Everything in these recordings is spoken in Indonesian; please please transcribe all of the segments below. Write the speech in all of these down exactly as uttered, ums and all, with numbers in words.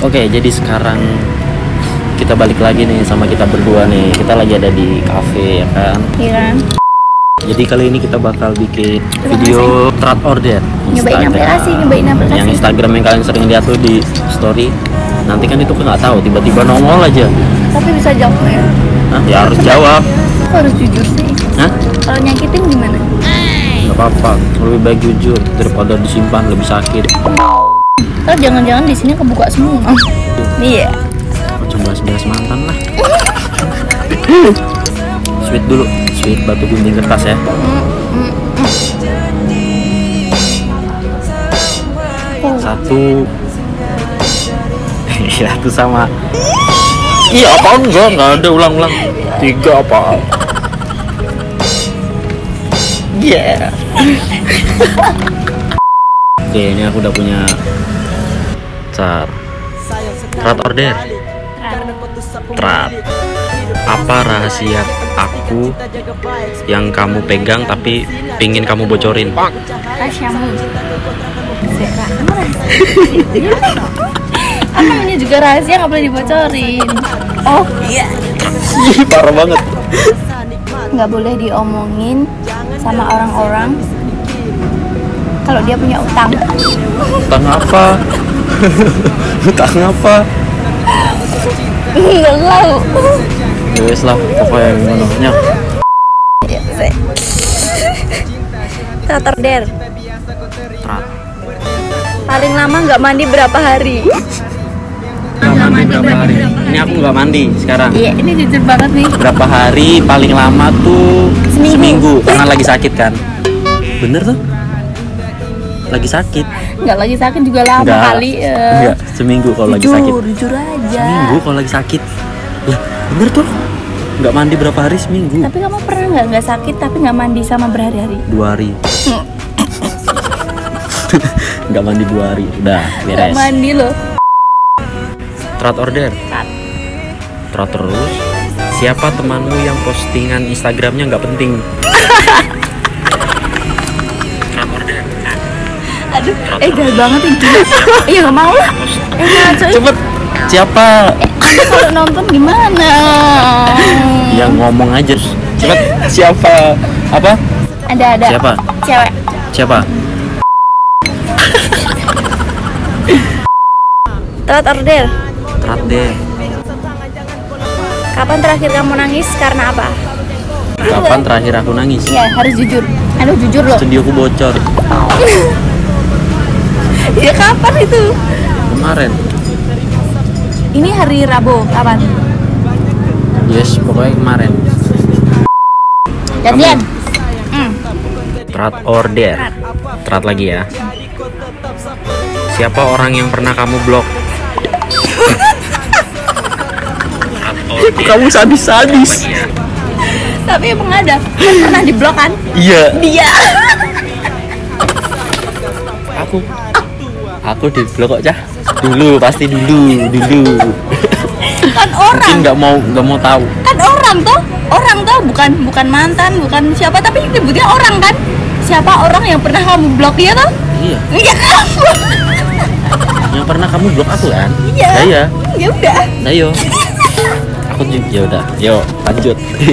Oke, jadi sekarang kita balik lagi nih sama kita berdua nih. Kita lagi ada di cafe ya kan? Iya kan? Jadi kali ini kita bakal bikin video Trad Order Nyobain aplikasi, nyobain aplikasi. Yang Instagram yang kalian sering lihat tuh di story. Nanti kan itu nggak tahu, tiba-tiba nongol aja. Tapi bisa jawab ya? Nah, ya harus jawab. Aku harus jujur sih. Hah? Kalau nyakitin gimana? Nggak apa-apa, lebih baik jujur daripada disimpan lebih sakit. Kalau jangan-jangan di sini kebuka semua. Iya. Macam bahas-bahas mantan lah. Sweet dulu, sweet batu gunting kertas ya. Satu. Satu sama. Iya apa enggak? Enggak ada ulang-ulang. Tiga apa? Yeah. Oke, ini aku udah punya car. Trad Order. Trad. Apa rahasia aku yang kamu pegang tapi pingin kamu bocorin? Rahasiamu. Kan namanya juga rahasia, nggak boleh dibocorin. Oh iya. Parah banget. Nggak boleh diomongin sama orang-orang kalau dia punya utang. Utang apa? Utang apa? Nggak tahu. Ya wes lah, pokoknya gimana nya. Trad Order. Trad. Paling lama nggak mandi berapa hari? Nggak mandi berapa hari? Ini aku nggak mandi sekarang. Iya, ini jujur banget nih. Berapa hari paling lama tuh? Seminggu. Seminggu, karena lagi sakit kan? Bener tuh? Lagi sakit? Nggak lagi sakit juga lama Nggak. kali. Uh, Enggak, seminggu kalau lagi sakit. Jujur, jujur aja. Seminggu kalau lagi sakit. Lah, bener tuh? Nggak mandi berapa hari? Seminggu. Tapi kamu pernah nggak nggak sakit tapi nggak mandi sama berhari-hari? Dua hari. Nggak mandi dua hari. Udah, Nggak beres. mandi loh. Trad Order. Trad. Trad terus. Siapa temanmu yang postingan Instagramnya nggak penting? Trad Order. Aduh, eh jahat banget itu. Iya nggak mau lah. Eh ngaco. Cepet. Siapa? Eh, kalau nonton gimana? Yang ngomong aja. Cepet. Siapa? Apa? Ada ada. Siapa? Cewek. Siapa? Trad Order. Trad deh. Kapan terakhir kamu nangis karena apa? Kapan terakhir aku nangis? Iya harus jujur. Aduh jujur loh. Studioku bocor. Ya kapan itu? Kemarin. Ini hari Rabu. Kapan? Yes, pokoknya kemarin. Gantian. Hmm. Trad Order. Trad lagi ya. Siapa orang yang pernah kamu blok? Kamu sadis-sadis. Tapi emang ada. Kan pernah diblok kan? Iya. Dia. Aku. Aku di blok kok, Cah. Dulu, pasti dulu, dulu. Kan orang. Mungkin nggak mau nggak mau tahu. Kan orang tuh. Orang tuh bukan bukan mantan, bukan siapa, tapi nyebutnya orang kan? Siapa orang yang pernah kamu blok dia tuh? Iya. Iya kamu. Yang pernah kamu blok aku kan? Iya. Nah, iya. Ya udah. Ayo. Aku juga ya udah. Yuk, lanjut.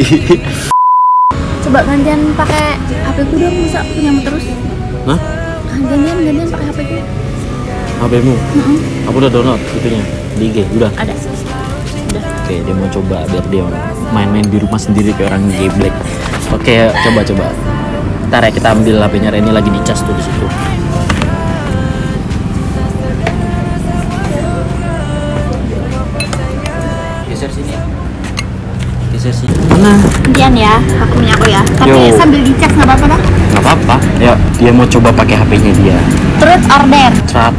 Coba gantian pakai H P ku dong, masa punya terus? Hah? Gantian gantian pakai H P ku. H P-mu? Heeh. Aku udah download itunya di I G, udah. Ada. Udah. Oke, dia mau coba biar dia main-main di rumah sendiri kayak orang geblek. Oke, coba-coba. Ntar ya kita ambil H P-nya Reni lagi dicas tuh di situ. Geser sini. Geser sini. Mana? Gantian ya, aku punya aku ya. Tapi Yo. sambil dicek nggak apa-apa dah. Nggak apa-apa. Ya, dia mau coba pakai H P-nya dia. Trad Order. Trad.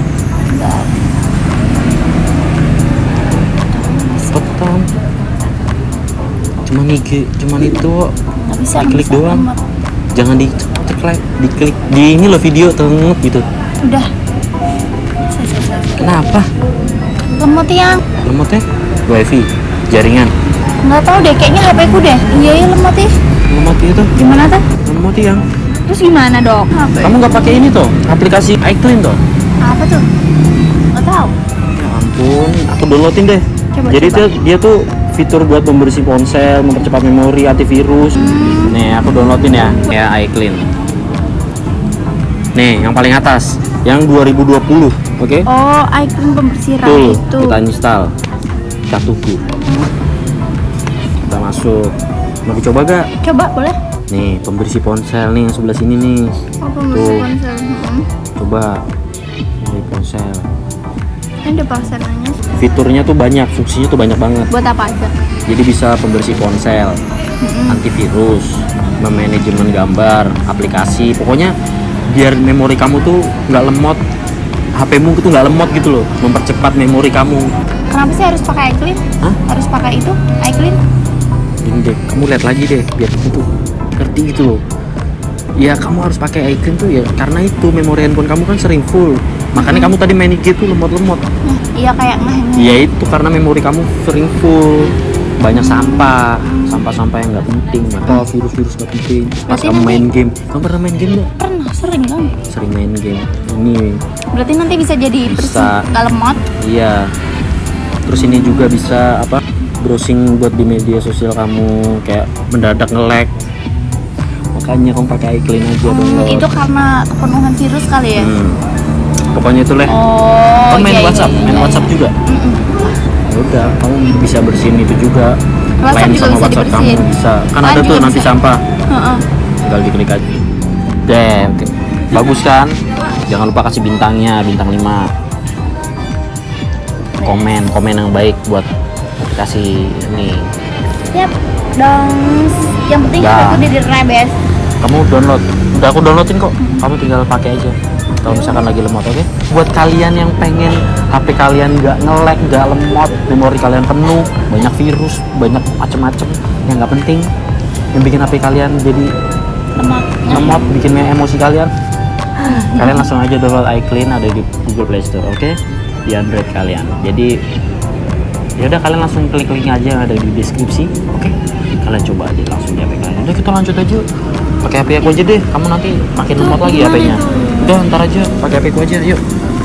Petam. Cuman I G, cuman itu. Nggak bisa. Klik bisa, doang. amat. Jangan diklik, diklik. Di ini loh video tenget gitu. Udah. Kenapa? Lemot yang. Lemotnya? Wifi, jaringan. Nggak tahu deh, kayaknya H P ku deh. Iya ya lemot ih. Lemot itu? Gimana tuh? Lemot yang. Terus gimana dong? H P. Kamu nggak pakai ini tuh? Aplikasi iClean tuh? Apa tuh? Nggak tahu. Ya ampun. downloadin deh. Coba, Jadi coba. Dia, dia tuh fitur buat pembersih ponsel, mempercepat memori, antivirus. Hmm. Nih aku downloadin ya, ya iClean. Nih yang paling atas, yang dua ribu dua puluh, oke? Oh, iClean pembersih RAM Tuh, itu. kita install, kita tunggu. Kita masuk. Mau dicoba gak? Coba boleh? Nih pembersih ponsel nih yang sebelah sini nih. Oh, pembersih Tuh. ponsel. Hmm. Coba dari ponsel. Ini ada parselannya. Fiturnya tuh banyak, fungsinya tuh banyak banget. Buat apa aja? Jadi bisa pembersih ponsel, Mm-mm. antivirus, memanajemen gambar, aplikasi. Pokoknya biar memori kamu tuh nggak lemot, H P-mu tuh nggak lemot gitu loh, mempercepat memori kamu. Kenapa sih harus pakai iClean? Hah? Harus pakai itu iClean? Ini deh, kamu lihat lagi deh, biar kamu tuh ngerti gitu loh. Ya kamu harus pakai iClean tuh ya karena itu memori handphone kamu kan sering full. Makanya kamu tadi main I G tuh lemot-lemot. Nah, iya kayak ngeheng. Ya itu karena memori kamu sering full, banyak sampah, sampah-sampah yang nggak penting, atau virus-virus nggak penting. Pas Berarti kamu nanti- main game, kamu pernah main game nggak? Pernah sering kan? Sering main game. Ini, Berarti nanti bisa jadi Bisa. bersih, nggak lemot. iya. Terus ini juga bisa apa? Browsing buat di media sosial kamu, kayak mendadak nge-lag. Makanya kamu pakai iClean aja Hmm, download. itu karena kepenuhan virus kali ya? Hmm. Pokoknya itu leh. Oh, Kamu main iya, WhatsApp, iya, main iya. WhatsApp juga. Mm-mm. Ya udah, kamu bisa bersihin itu juga. WhatsApp Lain juga sama bisa WhatsApp kamu dibersihin. bisa. Kan Lain ada juga tuh nanti bisa. sampah. Heeh. Tinggal diklik aja. Deh, oke. Bagus kan? Jangan lupa kasih bintangnya, bintang lima. Komen, komen yang baik buat aplikasi ini. Siap dong. Yang penting Dah. H P ku di rebes. Kamu download. Udah aku downloadin kok. Kamu tinggal pakai aja. Kalau misalkan lagi lemot, oke? Buat kalian yang pengen H P kalian nggak nge-lag, nggak lemot, memori kalian penuh, banyak virus, banyak macem-macem yang nggak penting, yang bikin H P kalian jadi Lemak. lemot, bikin emosi kalian, kalian langsung aja download iClean, ada di Google Play Store, oke? Di Android kalian. Jadi ya udah kalian langsung klik link aja yang ada di deskripsi, oke? Kalian coba aja langsung di H P kalian. Udah kita lanjut aja. Pakai H P aku aja deh. Kamu nanti makin Tuh, lemot lagi gimana H P-nya. itu? Udah ntar aja pakai H P ku aja, yuk.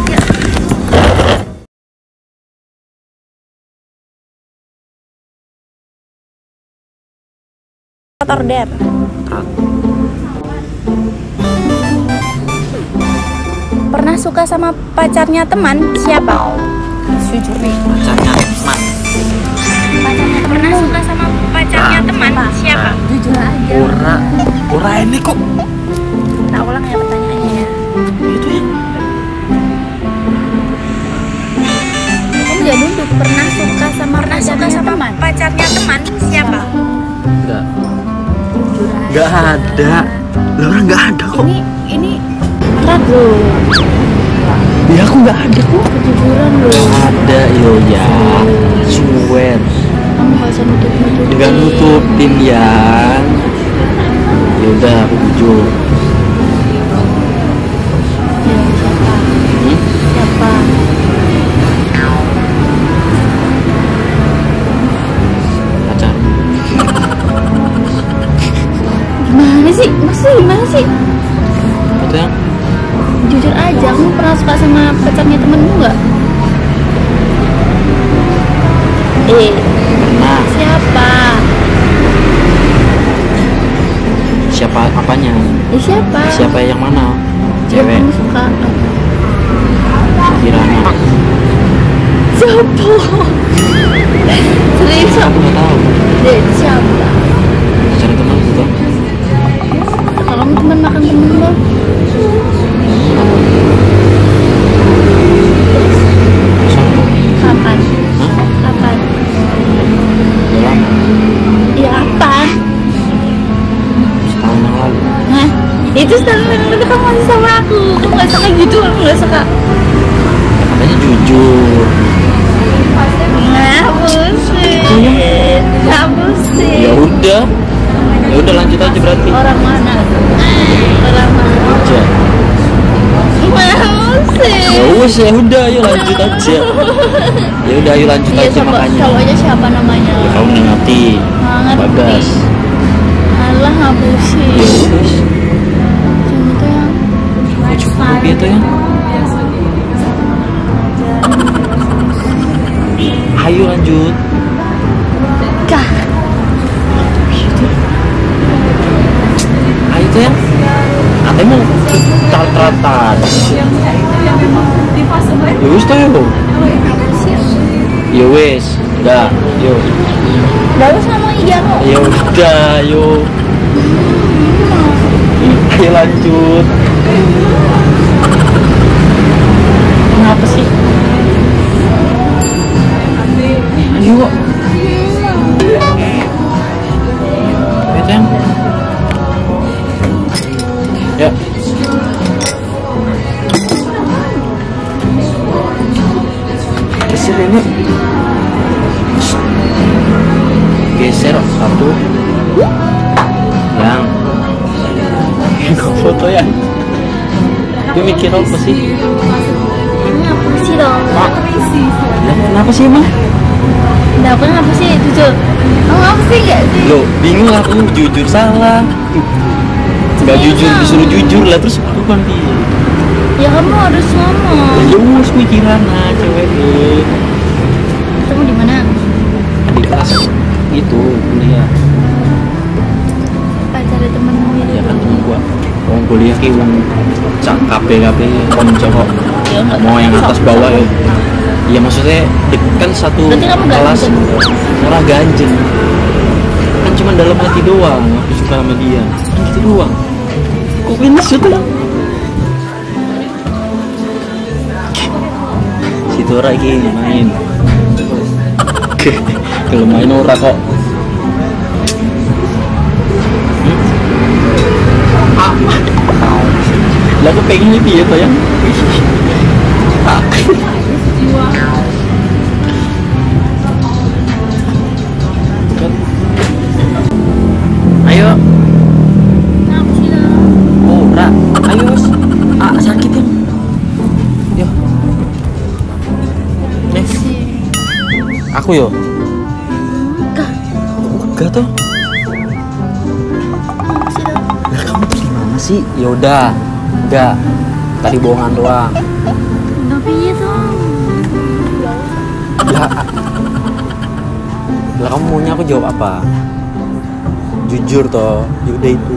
Order. Pernah suka sama pacarnya teman? Siapa? Jujur nih. Pacarnya teman. Pacarnya pernah suka sama pacarnya teman? Siapa? Jujur aja. Ora, ora ini kok. Tak ulang ya pertanyaannya ya. Itu ya. Kamu jangan duduk. Pernah suka sama pernah suka sama teman? Pacarnya teman? Siapa? Enggak. Jujur aja. Enggak ada. Lah orang enggak ada kok. Ini ini berat loh. Ya aku enggak ada kok. Kejujuran loh. Ada yo ya. Swear. Kamu gak usah nutup-nutupin. Enggak nutupin ya. Ya udah aku jujur. Ya, siapa? Hmm? Siapa? Pacar. Gimana sih? Maksudnya gimana sih? Itu yang Jujur aja, kamu pernah suka sama pacarnya temenmu nggak? Eh, pernah. siapa? Siapa apanya? Eh, siapa? Siapa yang mana? Yang Cewek. kamu suka? Kirana. Siapa? Serius? Aku nggak tahu. Deh, siapa? Pacar teman gitu. Kalau kamu teman makan temen lo, Siapa? kapan? Hah? Kapan? Udah lama. Ya kapan? Setahun yang lalu. Hah? Itu setahun yang lalu kamu masih sama aku. Kamu gak suka gitu, kamu gak suka. Katanya jujur. Nah, buset. Nah, buset. Ya udah. Ya udah lanjut aja berarti. Orang mana? Orang mana? Aja. Mau sih. Ya wes ya udah ayo lanjut aja. Ya udah ayo lanjut Iya, aja coba makanya. cowoknya siapa namanya? Ya, kamu nggak ngerti. Nggak ngerti. Bagas. Alah, nggak Ya bullshit. wes. Cuma tuh yang Kok cukup gitu ya? lanjut. Kah. Ayo tuh yang katanya mau tar-taratan. Ya wis tuh yo. Ya wis, udah, yo. Bagus ngomong iya kok. Ya udah, yo. Ayo lanjut. Kenapa sih? Ayo. Itu yang. Ya. Geser ini. Geser satu. Yang. Yang foto ya. Dia mikir apa sih? Ini apa sih dong? Pak. Lah, kenapa sih emang? Nah, aku ngapa sih jujur? Oh, apa sih nggak sih? Lo bingung aku jujur salah. Nggak jujur disuruh jujur lah terus aku kan dia. Ya kamu harus ngomong. Ya wis mikiran ah cewek ini. Kamu di mana? Di kelas gitu kuliah. Pacar temenmu Ya itu. kan temen gua. Wong kuliah ki wong cak K P K P konco kok. Ya, nggak Mau yang tahu. atas bawah ya. Iya maksudnya dek- kan satu Berarti kamu kelas ganjen? ora ganjen. Kan cuma dalam hati doang aku suka sama dia. Kan gitu doang. Kok ini sudah? Situ ora iki main. Kalau main ora kok. Lah aku pengen piye to ya? Ayo, Ngapa sih dong? oh, Ra, ayo wes. Ah, sakit ya. Yo. Nih, aku yo. Kah. Enggak tuh. Ngapa sih dong? Lah kamu tuh gimana sih? Ya udah. Enggak. Tadi bohongan doang. Ngapa iya dong? Lah. Lah kamu maunya aku jawab apa? Jujur toh. Yaudah itu.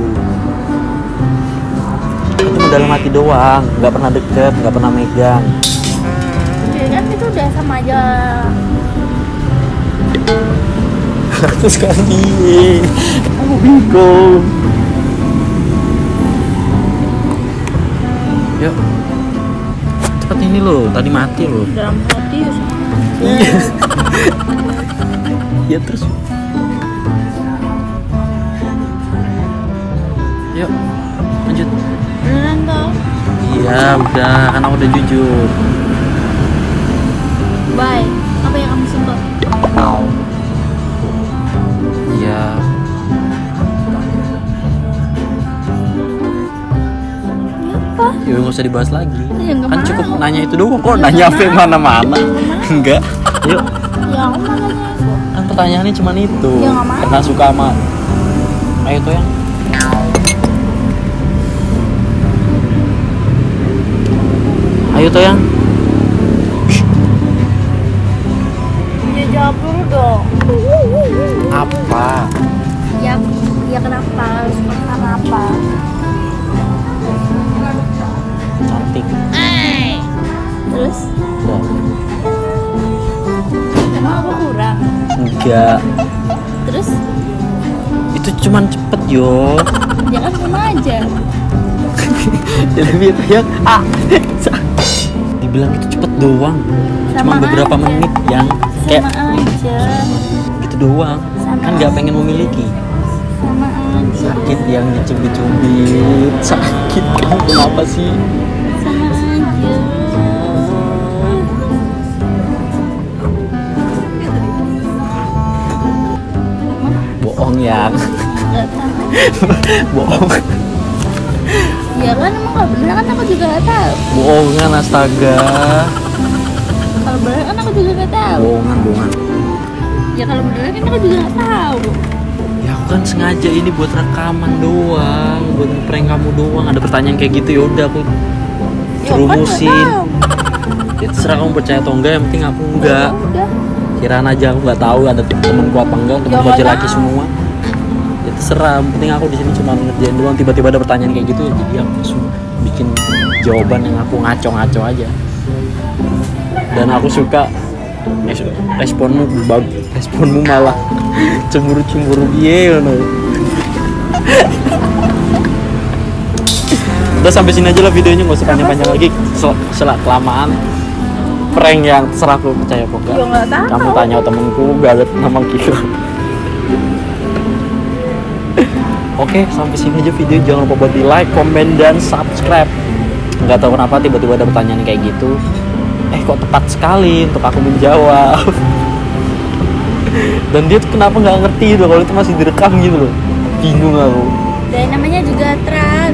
Itu cuma dalam hati doang, nggak pernah deket, nggak pernah megang. Ya kan itu udah sama aja. Terus kan dia, aku bingung. Yuk, cepet ini loh, tadi mati loh. Dalam hati ya sama. Iya. Ya terus. Yuk, lanjut. Beneran dong. Iya, udah, kan aku udah jujur. Bye. Apa yang kamu suka? Iya. Ya apa? Ya nggak usah dibahas lagi. Ya, nggak Kan mau. cukup nanya itu doang. Kok Ya, nanya nggak apa yang mau. mana-mana? Enggak. Yuk. Ya aku mana aku. Kan pertanyaannya cuma itu. Ya, nggak mau. Pernah suka sama. Ayo tuh yang. Ayo tuh yang. Ya jawab dulu dong. Apa? Ya, ya kenapa? Suka sama apa? Cantik. Terus? Udah. Emang aku kurang? Enggak. Terus? Itu cuman cepet yo. Ya kan sama aja. Jadi itu yang. Ah. Dibilang itu cepet doang. Cuma Sama beberapa aja. menit yang Sama kayak aja. gitu doang. Sama Kan nggak aja. pengen memiliki. Sama aja. Sakit yang dicubit-cubit. Sakit. Kamu kenapa sih? Sama aja. Bohong yang. Gak tahu. Bohong. Ya kan emang gak bener kan aku juga gak tahu. Bohongan astaga. Kalau bener kan aku juga gak tahu. Bohongan, bohongan. Ya kalau bener kan aku juga gak tahu. Ya aku kan sengaja ini buat rekaman doang, buat prank kamu doang. Ada pertanyaan kayak gitu ya udah aku Ya kan gak cerumusin. tahu. Ya terserah kamu percaya atau enggak, yang penting aku enggak. Ya udah. Kiraan aja aku nggak tahu ada temenku apa enggak, temen Ya, baju nggak laki tahu. semua. Itu seram. Penting aku di sini cuma ngerjain doang. Tiba-tiba ada pertanyaan kayak gitu ya, jadi aku langsung bikin jawaban yang aku ngaco-ngaco aja. Dan aku suka res- responmu bagus, responmu malah cemburu-cemburu piye ngono. Udah sampai sini aja lah videonya, nggak usah panjang-panjang lagi. Sel- Selak kelamaan prank yang terserah aku percaya kok enggak. Ya nggak tahu. Kamu tanya temenku gak ada nama Kira. Oke, sampai sini aja video. Jangan lupa buat di like, komen, dan subscribe. Nggak tahu kenapa tiba-tiba ada pertanyaan kayak gitu. Eh kok tepat sekali untuk aku menjawab. Dan dia tuh kenapa nggak ngerti gitu kalau itu masih direkam gitu loh. Bingung aku. Dan namanya juga truk.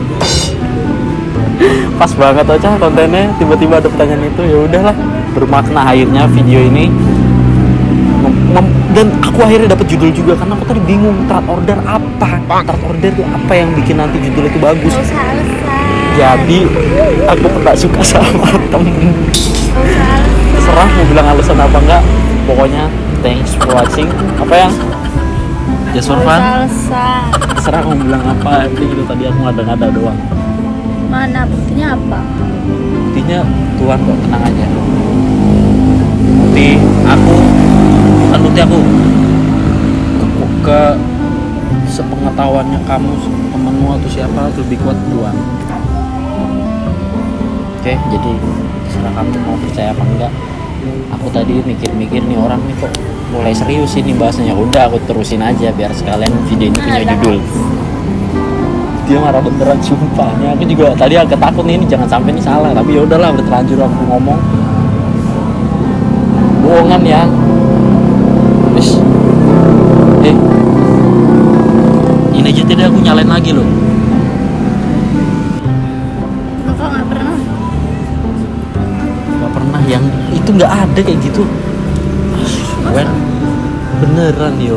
Pas banget aja kontennya, tiba-tiba ada pertanyaan itu. Ya udahlah, bermakna akhirnya video ini. Mem- mem- dan aku akhirnya dapat judul juga karena aku tadi bingung trade order apa. Trade order itu apa yang bikin nanti judul itu bagus. Nggak usah alasan. Jadi aku tak suka sama temen. Nggak usah alasan. Serah mau bilang alasan apa enggak. Pokoknya thanks for watching. Apa yang just for Nggak fun? usah alasan. Serah mau bilang apa. Itu gitu tadi aku ngada-ngada doang. Mana buktinya apa? Buktinya Tuhan kok, tenang aja. Bukti aku bukan bukti aku ke, ke sepengetahuannya kamu, temenmu atau siapa lebih kuat Tuhan. Oke, jadi terserah kamu mau percaya apa enggak. Aku tadi mikir-mikir nih orang nih kok mulai serius ini bahasanya. Udah aku terusin aja biar sekalian video ini punya judul. Dia marah beneran sumpahnya. Aku juga tadi agak takut nih ini jangan sampai ini salah, tapi ya udahlah udah terlanjur aku ngomong. Bohongan ya. Wis. Eh. Ini aja tidak aku nyalain lagi loh. Kok nggak pernah? Gak pernah yang itu nggak ada kayak gitu. Wen, beneran yo.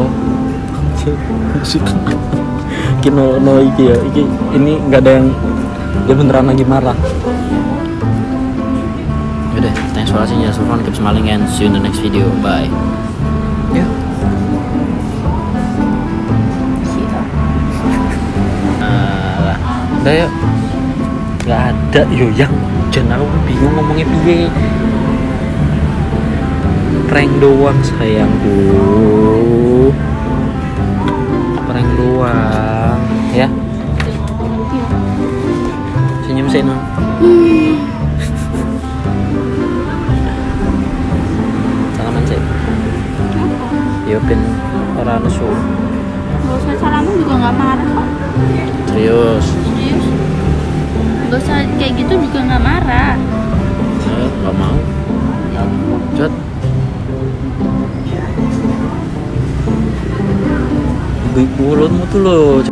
Kino no iki ya, iki ini nggak ada yang dia beneran lagi marah. Yaudah, thanks for watching ya, so fun, keep smiling and see you in the next video, bye. Ya. Nah, udah yuk. Nggak ada yo yang jangan aku bingung ngomongnya piye. Prank doang sayangku. Prank doang ya. Senyum sih no. Salaman sih. Ya ben ora nesu. Nggak usah salaman juga nggak marah kok. Serius. Serius? Nggak usah kayak gitu juga nggak marah. Eh, nggak mau. Ya Allah. Cut. Mulutmu tuh loh